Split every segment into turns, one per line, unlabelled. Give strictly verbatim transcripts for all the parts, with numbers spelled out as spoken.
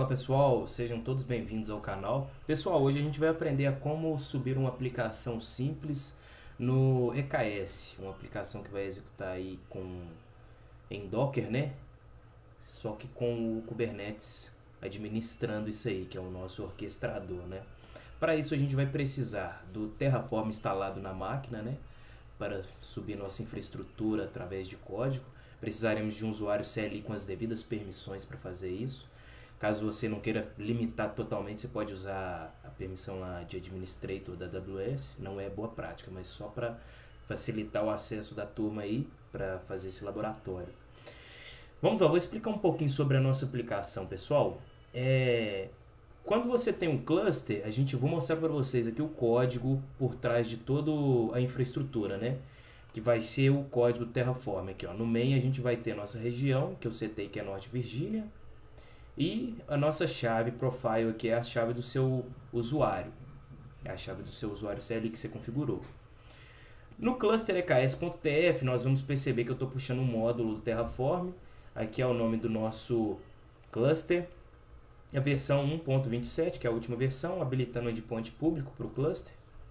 Fala pessoal, sejam todos bem-vindos ao canal. Pessoal, hoje a gente vai aprender a como subir uma aplicação simples no E K S, uma aplicação que vai executar aí com em Docker, né? Só que com o Kubernetes administrando isso aí, que é o nosso orquestrador, né? Para isso a gente vai precisar do Terraform instalado na máquina, né? Para subir nossa infraestrutura através de código. Precisaremos de um usuário C L I com as devidas permissões para fazer isso. Caso você não queira limitar totalmente, você pode usar a permissão lá de Administrator da A W S. Não é boa prática, mas só para facilitar o acesso da turma aí para fazer esse laboratório. Vamos lá, vou explicar um pouquinho sobre a nossa aplicação, pessoal. É... Quando você tem um cluster, a gente vou mostrar para vocês aqui o código por trás de toda a infraestrutura, né? Que vai ser o código Terraform aqui, ó. No main a gente vai ter a nossa região, que eu setei que é Norte Virgínia, e a nossa chave profile aqui é a chave do seu usuário, é a chave do seu usuário C L I que você configurou. No cluster E K S.tf nós vamos perceber que eu estou puxando um módulo do Terraform. Aqui é o nome do nosso cluster, a versão um ponto vinte e sete, que é a última versão, habilitando o endpoint público para o cluster.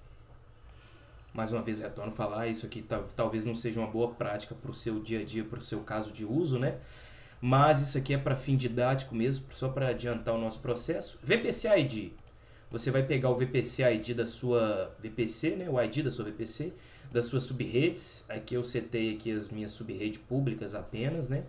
Mais uma vez retorno a falar, isso aqui talvez não seja uma boa prática para o seu dia a dia, para o seu caso de uso, né? Mas isso aqui é para fim didático mesmo, só para adiantar o nosso processo. V P C I D, você vai pegar o V P C I D da sua V P C, né? O I D da sua V P C, das suas subredes. Aqui eu setei aqui as minhas subredes públicas apenas, né?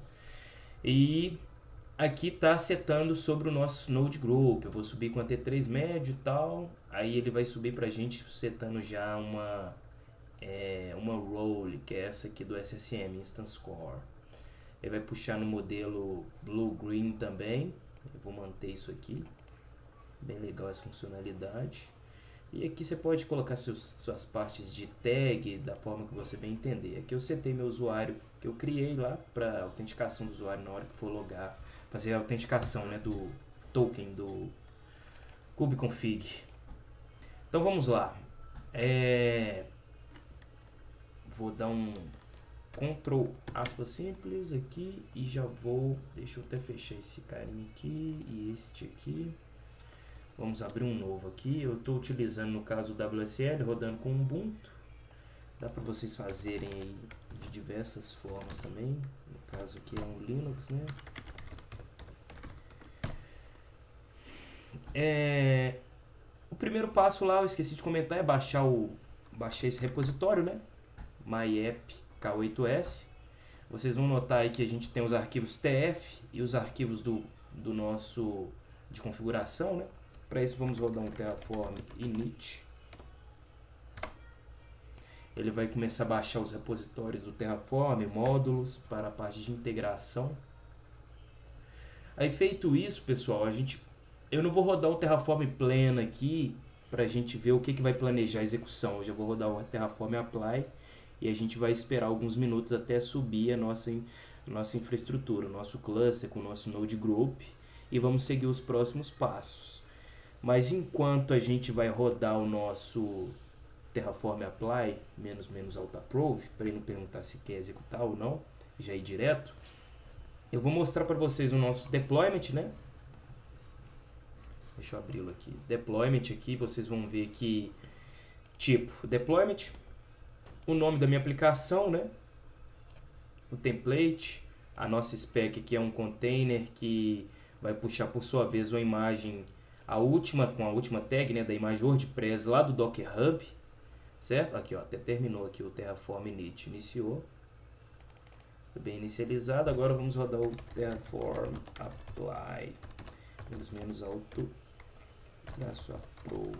E aqui está setando sobre o nosso Node Group. Eu vou subir com a T três médio e tal. Aí ele vai subir para a gente setando já uma, é, uma role, que é essa aqui do S S M, Instance Core. Ele vai puxar no modelo Blue-Green também. Eu vou manter isso aqui. Bem legal essa funcionalidade. E aqui você pode colocar seus, suas partes de tag da forma que você bem entender. Aqui eu setei meu usuário que eu criei lá para autenticação do usuário na hora que for logar. Fazer a autenticação, né, do token do kubeconfig. Então vamos lá. É... Vou dar um Ctrl aspas simples aqui e já vou, deixa eu até fechar esse carinha aqui e este aqui. Vamos abrir um novo aqui. Eu estou utilizando no caso o W S L, rodando com Ubuntu. Dá para vocês fazerem aí de diversas formas também. No caso aqui é um Linux, né? É... O primeiro passo lá, eu esqueci de comentar, é baixar o baixar esse repositório, né? MyApp K oito S. Vocês vão notar aí que a gente tem os arquivos T F e os arquivos do, do nosso de configuração, né? Para isso vamos rodar um Terraform init. Ele vai começar a baixar os repositórios do Terraform, módulos para a parte de integração. Aí feito isso, pessoal, a gente eu não vou rodar o Terraform pleno aqui para a gente ver o que, que vai planejar a execução. Eu já vou rodar o Terraform apply. E a gente vai esperar alguns minutos até subir a nossa, a nossa infraestrutura, o nosso cluster com o nosso Node Group. E vamos seguir os próximos passos. Mas enquanto a gente vai rodar o nosso Terraform Apply, menos menos Autoapprove, para ele não perguntar se quer executar ou não, já ir direto, eu vou mostrar para vocês o nosso deployment, né? Deixa eu abri-lo aqui. Deployment aqui, vocês vão ver que tipo, deployment, o nome da minha aplicação, né? O template, a nossa spec aqui é um container que vai puxar por sua vez uma imagem, a última, com a última tag, né, da imagem WordPress lá do Docker Hub, certo? Aqui, ó, até terminou aqui o Terraform init, iniciou, bem inicializado. Agora vamos rodar o Terraform apply, menos menos auto, traço approve,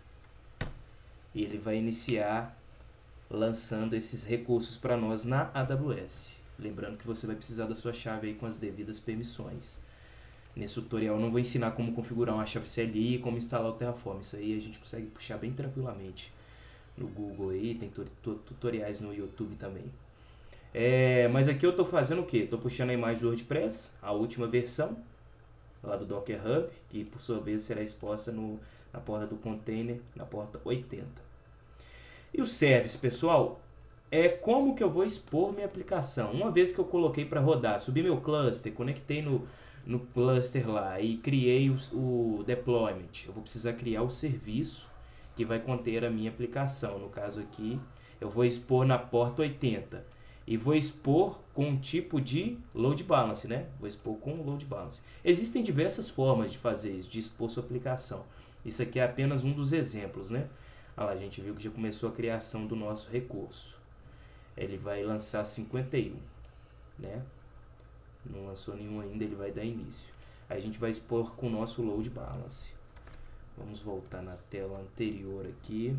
e ele vai iniciar lançando esses recursos para nós na A W S. Lembrando que você vai precisar da sua chave aí com as devidas permissões. Nesse tutorial eu não vou ensinar como configurar uma chave C L I e como instalar o Terraform. Isso aí a gente consegue puxar bem tranquilamente no Google aí, tem tutoriais no YouTube também. É, mas aqui eu estou fazendo o que? Estou puxando a imagem do WordPress, a última versão, lá do Docker Hub, que por sua vez será exposta no, na porta do container, na porta oitenta. E o service, pessoal, é como que eu vou expor minha aplicação. Uma vez que eu coloquei para rodar, subi meu cluster, conectei no, no cluster lá e criei o, o deployment, eu vou precisar criar o serviço que vai conter a minha aplicação. No caso aqui, eu vou expor na porta oitenta e vou expor com um tipo de load balance, né? Vou expor com load balance. Existem diversas formas de fazer isso, de expor sua aplicação. Isso aqui é apenas um dos exemplos, né? Olha lá, a gente viu que já começou a criação do nosso recurso. Ele vai lançar cinquenta e um, né? Não lançou nenhum ainda, ele vai dar início. Aí a gente vai expor com o nosso load balance. Vamos voltar na tela anterior aqui.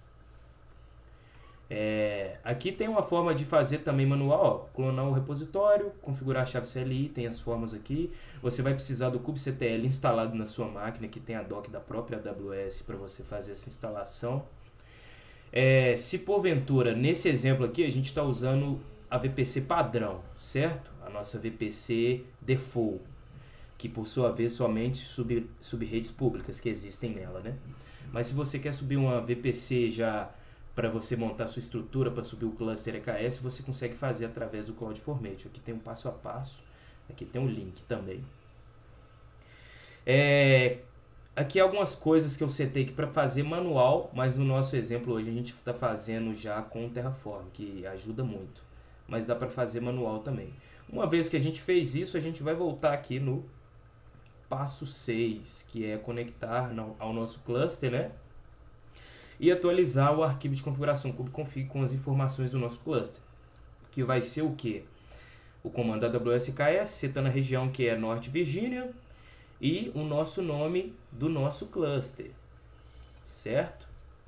É, aqui tem uma forma de fazer também manual, ó, clonar o repositório, configurar a chave C L I, tem as formas aqui. Você vai precisar do kubectl instalado na sua máquina, que tem a doc da própria A W S para você fazer essa instalação. É, se porventura, nesse exemplo aqui, a gente está usando a V P C padrão, certo? A nossa V P C default, que por sua vez somente sub, sub-redes públicas que existem nela, né? Mas se você quer subir uma V P C já para você montar sua estrutura para subir o cluster E K S, você consegue fazer através do CloudFormation. Aqui tem um passo a passo, aqui tem um link também. É, aqui algumas coisas que eu setei aqui para fazer manual, mas no nosso exemplo hoje a gente está fazendo já com o Terraform, que ajuda muito. Mas dá para fazer manual também. Uma vez que a gente fez isso, a gente vai voltar aqui no passo seis, que é conectar ao nosso cluster, né? E atualizar o arquivo de configuração kubectl com as informações do nosso cluster. Que vai ser o quê? O comando A W S E K S, setando a região que é Norte Virgínia, e o nosso nome do nosso cluster. Certo?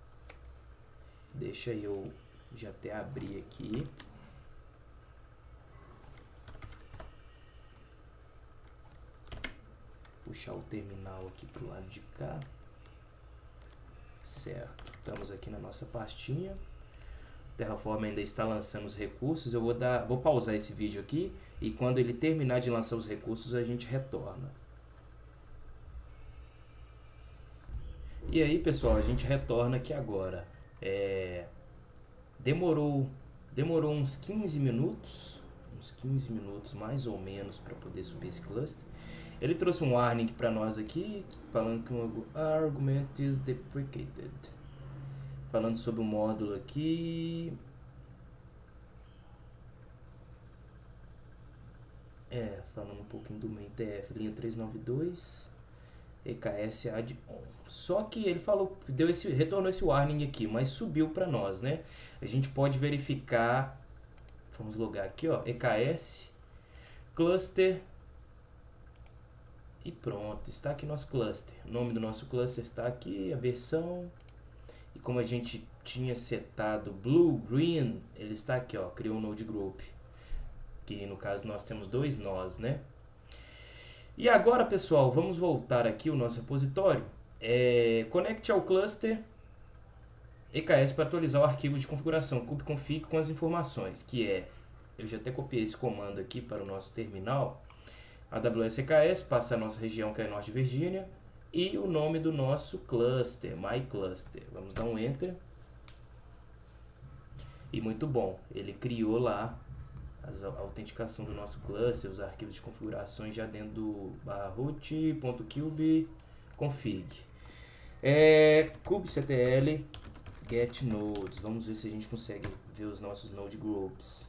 Deixa eu já até abrir aqui. Puxar o terminal aqui para o lado de cá. Certo, estamos aqui na nossa pastinha. O Terraform ainda está lançando os recursos. Eu vou, dar, vou pausar esse vídeo aqui e quando ele terminar de lançar os recursos a gente retorna. E aí, pessoal, a gente retorna aqui agora. É, demorou, demorou uns quinze minutos, uns quinze minutos mais ou menos para poder subir esse cluster. Ele trouxe um warning para nós aqui, falando que o argument is deprecated. Falando sobre o módulo aqui. É, falando um pouquinho do main T F, linha trezentos e noventa e dois, E K S add-on. Só que ele falou, deu esse, retornou esse warning aqui, mas subiu para nós, né? A gente pode verificar, vamos logar aqui, ó, E K S, cluster. E pronto, está aqui nosso cluster. O nome do nosso cluster está aqui, a versão. E como a gente tinha setado Blue, Green, ele está aqui, ó, criou um node group. Que no caso nós temos dois nós, né? E agora, pessoal, vamos voltar aqui o nosso repositório. É, conecte ao cluster E K S para atualizar o arquivo de configuração kubectl com as informações, que é, eu já até copiei esse comando aqui para o nosso terminal. A W S E K S passa a nossa região, que é Norte Virgínia, e o nome do nosso cluster, MyCluster. Vamos dar um Enter. E muito bom, ele criou lá a autenticação do nosso cluster, os arquivos de configurações já dentro do barra root.cube.config. É, kubectl get nodes. Vamos ver se a gente consegue ver os nossos node groups.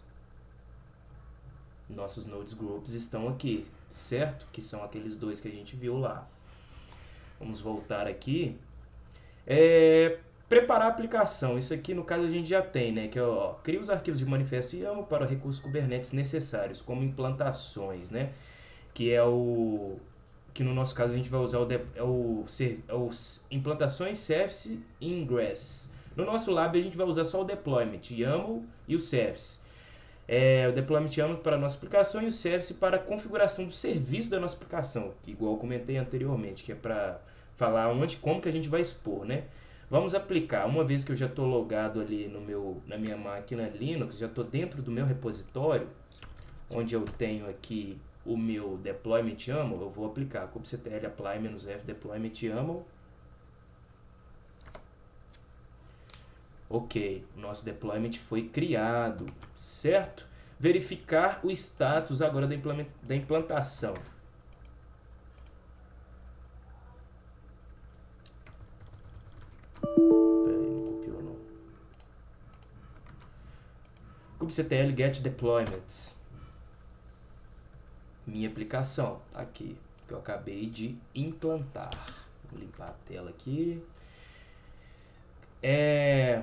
Nossos nodes groups estão aqui, certo? Que são aqueles dois que a gente viu lá. Vamos voltar aqui. É, preparar a aplicação. Isso aqui, no caso, a gente já tem, né? Que é, ó, cria os arquivos de manifesto YAML para recursos Kubernetes necessários, como implantações, né? Que é o... Que no nosso caso a gente vai usar o... De, é o, é o implantações, service e ingress. No nosso lab a gente vai usar só o deployment, YAML e o service. É, o deployment YAML para a nossa aplicação e o service para a configuração do serviço da nossa aplicação, que igual eu comentei anteriormente, que é para falar onde, como que a gente vai expor, né? Vamos aplicar, uma vez que eu já estou logado ali no meu, na minha máquina Linux, já estou dentro do meu repositório, onde eu tenho aqui o meu deployment YAML, eu vou aplicar kubectl apply-f deployment YAML. Ok, o nosso deployment foi criado, certo? Verificar o status agora da implantação. kubectl get deployments. Minha aplicação, tá aqui, que eu acabei de implantar. Vou limpar a tela aqui. É...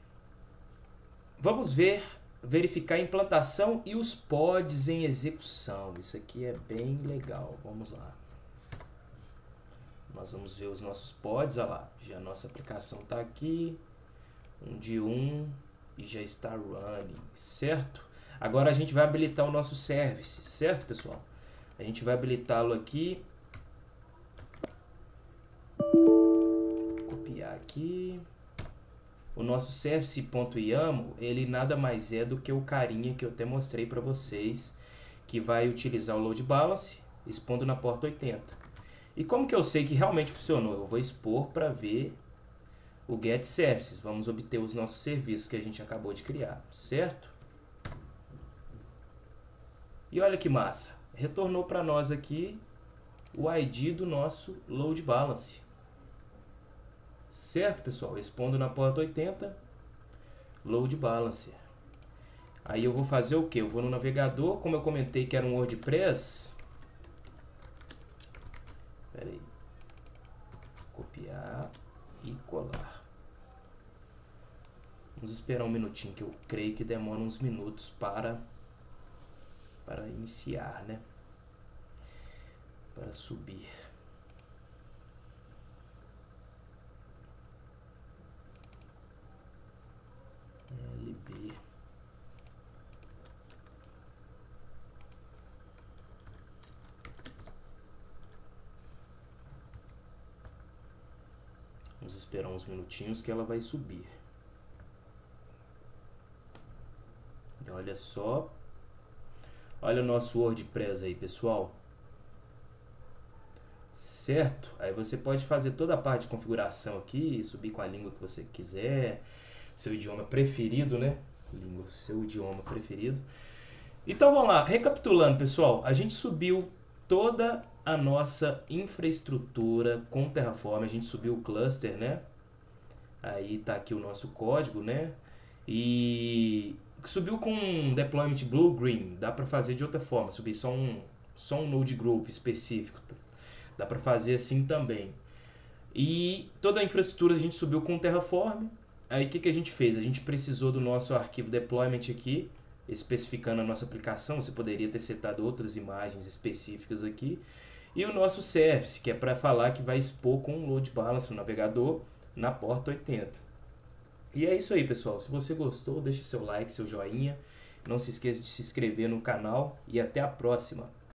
Vamos ver, verificar a implantação e os pods em execução. Isso aqui é bem legal. Vamos lá. Nós vamos ver os nossos pods. Olha lá, já a nossa aplicação está aqui. Um de um e já está running, certo? Agora a gente vai habilitar o nosso service, certo, pessoal? A gente vai habilitá-lo aqui. Copiar aqui. O nosso service.yaml, ele nada mais é do que o carinha que eu até mostrei para vocês, que vai utilizar o load balance, expondo na porta oitenta. E como que eu sei que realmente funcionou? Eu vou expor para ver o get services. Vamos obter os nossos serviços que a gente acabou de criar, certo? E olha que massa, retornou para nós aqui o I D do nosso load balance. Certo, pessoal? Expondo na porta oitenta, load balancer. Aí eu vou fazer o que? Eu vou no navegador, como eu comentei que era um WordPress. Espera aí. Copiar e colar. Vamos esperar um minutinho, que eu creio que demora uns minutos para, para iniciar, né? Para subir. L B. Vamos esperar uns minutinhos que ela vai subir. E olha só. Olha o nosso WordPress aí, pessoal. Certo? Aí você pode fazer toda a parte de configuração aqui, subir com a língua que você quiser, seu idioma preferido, né? Língua, seu idioma preferido. Então vamos lá, recapitulando, pessoal, a gente subiu toda a nossa infraestrutura com Terraform, a gente subiu o cluster, né? Aí tá aqui o nosso código, né? E subiu com deployment blue green, dá para fazer de outra forma, subir só um só um node group específico, dá para fazer assim também. E toda a infraestrutura a gente subiu com Terraform. Aí o que, que a gente fez? A gente precisou do nosso arquivo deployment aqui, especificando a nossa aplicação. Você poderia ter setado outras imagens específicas aqui. E o nosso service, que é para falar que vai expor com o load balance no navegador na porta oitenta. E é isso aí, pessoal. Se você gostou, deixe seu like, seu joinha. Não se esqueça de se inscrever no canal e até a próxima.